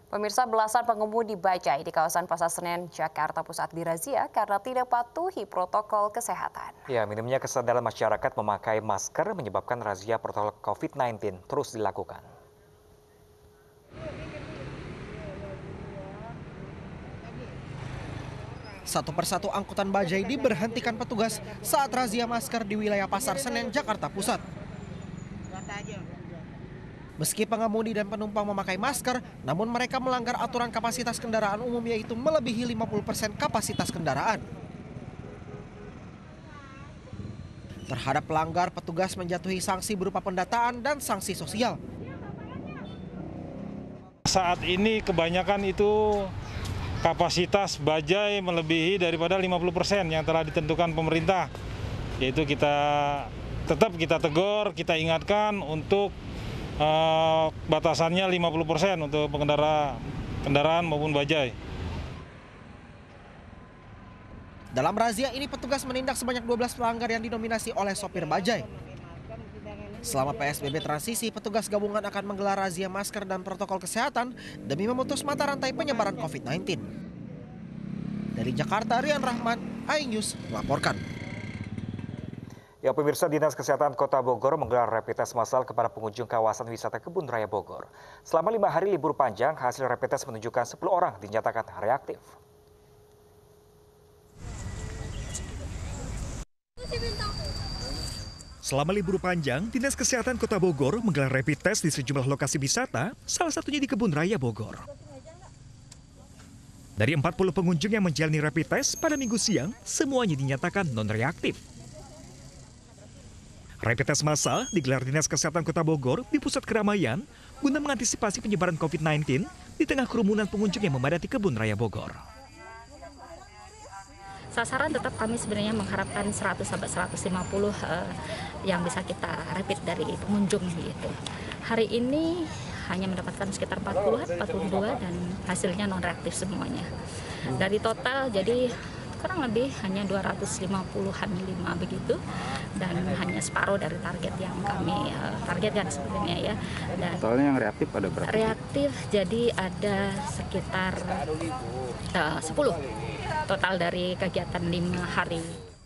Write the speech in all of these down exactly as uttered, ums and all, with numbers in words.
Pemirsa, belasan pengemudi bajai di kawasan Pasar Senen, Jakarta Pusat dirazia karena tidak patuhi protokol kesehatan. Ya, minimnya kesadaran masyarakat memakai masker menyebabkan razia protokol COVID sembilan belas terus dilakukan. Satu persatu angkutan bajai diberhentikan petugas saat razia masker di wilayah Pasar Senen, Jakarta Pusat. Meski pengemudi dan penumpang memakai masker, namun mereka melanggar aturan kapasitas kendaraan umum yaitu melebihi lima puluh persen kapasitas kendaraan. Terhadap pelanggar, petugas menjatuhi sanksi berupa pendataan dan sanksi sosial. Saat ini kebanyakan itu kapasitas bajai melebihi daripada lima puluh persen yang telah ditentukan pemerintah. Yaitu kita tetap kita tegur, kita ingatkan untuk Uh, batasannya lima puluh persen untuk pengendara kendaraan maupun bajai. Dalam razia ini petugas menindak sebanyak dua belas pelanggar yang didominasi oleh sopir bajai. Selama P S B B transisi, petugas gabungan akan menggelar razia masker dan protokol kesehatan demi memutus mata rantai penyebaran COVID sembilan belas. Dari Jakarta, Rian Rahman, iNews melaporkan. Ya, pemirsa, Dinas Kesehatan Kota Bogor menggelar rapid test massal kepada pengunjung kawasan wisata Kebun Raya Bogor. Selama lima hari libur panjang, hasil rapid test menunjukkan sepuluh orang dinyatakan reaktif. Selama libur panjang, Dinas Kesehatan Kota Bogor menggelar rapid test di sejumlah lokasi wisata, salah satunya di Kebun Raya Bogor. Dari empat puluh pengunjung yang menjalani rapid test pada Minggu siang, semuanya dinyatakan non-reaktif. Rapid test massal digelar Dinas Kesehatan Kota Bogor di pusat keramaian guna mengantisipasi penyebaran COVID sembilan belas di tengah kerumunan pengunjung yang memadati Kebun Raya Bogor. Sasaran tetap kami sebenarnya mengharapkan seratus sampai seratus lima puluh uh, yang bisa kita rapid dari pengunjung gitu. Hari ini hanya mendapatkan sekitar empat puluh, empat puluh dua dan hasilnya non reaktif semuanya. Dari total jadi kurang lebih hanya dua ratus lima puluhan lima begitu dan hanya separuh dari target yang kami uh, targetkan sebenarnya ya. Dan totalnya yang reaktif ada berapa? Reaktif jadi ada sekitar uh, sepuluh total dari kegiatan lima hari.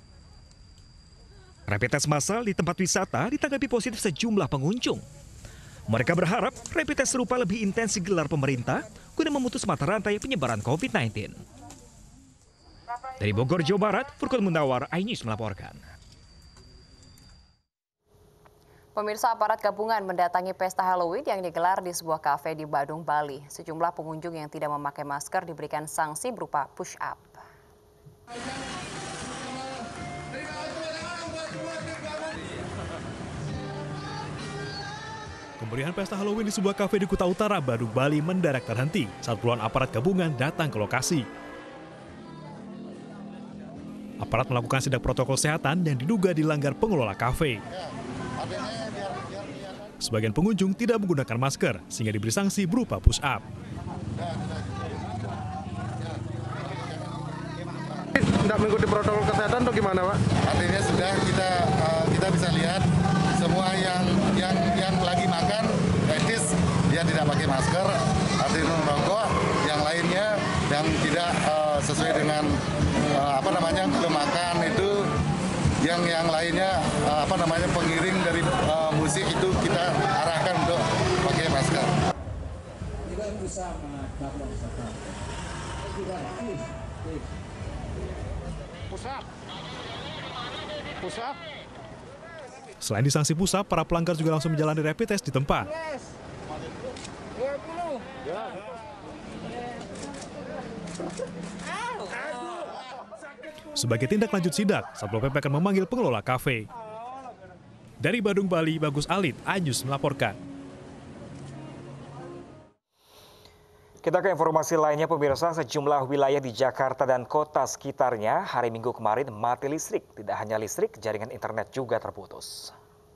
Rapid test massal di tempat wisata ditanggapi positif sejumlah pengunjung. Mereka berharap rapid test serupa lebih intens digelar pemerintah guna memutus mata rantai penyebaran COVID sembilan belas. Dari Bogor, Jawa Barat, Furqan Munawar, iNews melaporkan. Pemirsa, aparat gabungan mendatangi pesta Halloween yang digelar di sebuah kafe di Badung, Bali. Sejumlah pengunjung yang tidak memakai masker diberikan sanksi berupa push up. Kemeriahan pesta Halloween di sebuah kafe di Kuta Utara, Badung, Bali mendadak terhenti saat puluhan aparat gabungan datang ke lokasi. Aparat melakukan sidak protokol kesehatan dan diduga dilanggar pengelola kafe. Sebagian pengunjung tidak menggunakan masker sehingga diberi sanksi berupa push up. Tidak mengikuti protokol kesehatan atau gimana, Pak? Artinya sudah kita uh, kita bisa lihat semua yang yang yang lagi makan etis dia tidak pakai masker, artinya merokok, yang lainnya yang tidak uh, sesuai dengan uh, apa namanya makan itu, yang yang lainnya uh, apa namanya pengiring dari uh, musik itu kita arahkan untuk pakai masker. Pusat. Pusat. Selain disanksi pusat, para pelanggar juga langsung menjalani rapid test di tempat. Sebagai tindak lanjut sidak, Satpol P P akan memanggil pengelola kafe. Dari Badung, Bali, Bagus Alit, iNews melaporkan. Kita ke informasi lainnya, pemirsa. Sejumlah wilayah di Jakarta dan kota sekitarnya hari Minggu kemarin mati listrik. Tidak hanya listrik, jaringan internet juga terputus.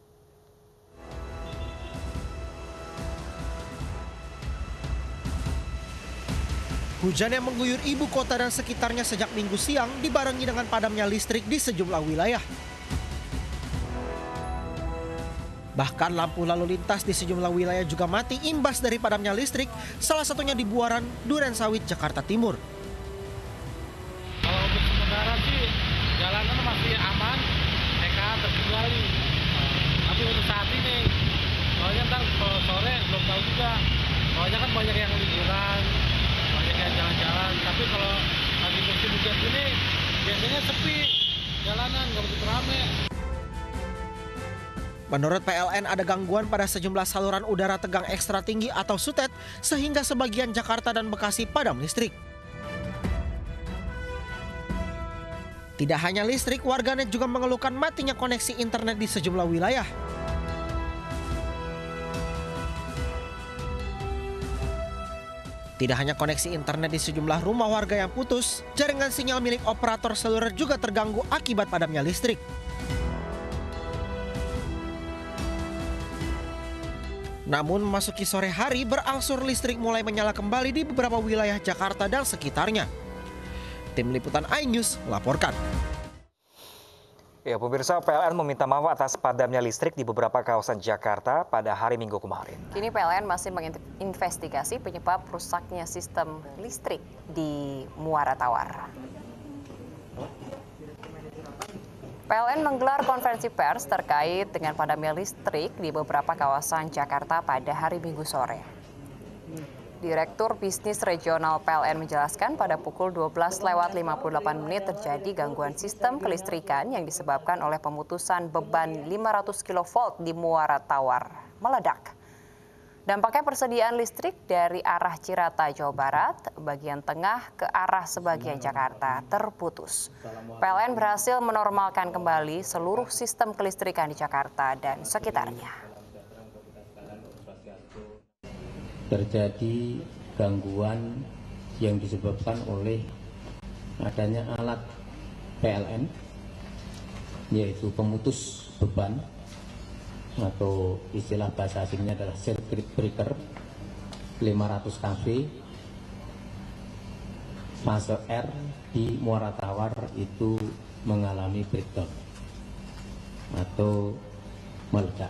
Hujan yang mengguyur ibu kota dan sekitarnya sejak Minggu siang dibarengi dengan padamnya listrik di sejumlah wilayah. Bahkan lampu lalu lintas di sejumlah wilayah juga mati imbas dari padamnya listrik, salah satunya di Buaran, Durensawit, Jakarta Timur. Kalau untuk sementara sih jalanan masih aman, mereka terkendali. Tapi untuk saat ini, soalnya ntar kalau sore belum tahu juga. Soalnya kan banyak yang liburan, banyak yang jalan-jalan. Tapi kalau lagi musim hujan gini, biasanya sepi jalanan, nggak begitu rame. Menurut P L N ada gangguan pada sejumlah saluran udara tegang ekstra tinggi atau SUTET sehingga sebagian Jakarta dan Bekasi padam listrik. Tidak hanya listrik, warganet juga mengeluhkan matinya koneksi internet di sejumlah wilayah. Tidak hanya koneksi internet di sejumlah rumah warga yang putus, jaringan sinyal milik operator seluler juga terganggu akibat padamnya listrik. Namun memasuki sore hari berangsur listrik mulai menyala kembali di beberapa wilayah Jakarta dan sekitarnya. Tim Liputan iNews melaporkan. Ya, pemirsa, P L N meminta maaf atas padamnya listrik di beberapa kawasan Jakarta pada hari Minggu kemarin. Kini P L N masih menginvestigasi penyebab rusaknya sistem listrik di Muara Tawar. P L N menggelar konferensi pers terkait dengan padamnya listrik di beberapa kawasan Jakarta pada hari Minggu sore. Direktur Bisnis Regional P L N menjelaskan pada pukul dua belas lewat lima puluh delapan menit terjadi gangguan sistem kelistrikan yang disebabkan oleh pemutusan beban lima ratus kilovolt di Muara Tawar meledak. Dampaknya persediaan listrik dari arah Cirata, Jawa Barat, bagian tengah ke arah sebagian Jakarta terputus. P L N berhasil menormalkan kembali seluruh sistem kelistrikan di Jakarta dan sekitarnya. Terjadi gangguan yang disebabkan oleh adanya alat P L N, yaitu pemutus beban atau istilah bahasa asingnya adalah circuit breaker lima ratus kV fase R di Muara Tawar itu mengalami breakdown atau meledak.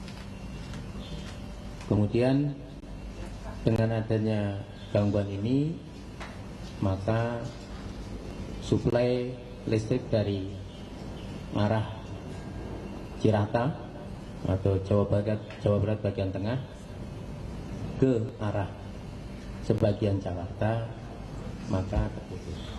Kemudian dengan adanya gangguan ini, maka suplai listrik dari arah Cirata atau Jawa Barat, Jawa Barat bagian tengah ke arah sebagian Jakarta, maka terputus.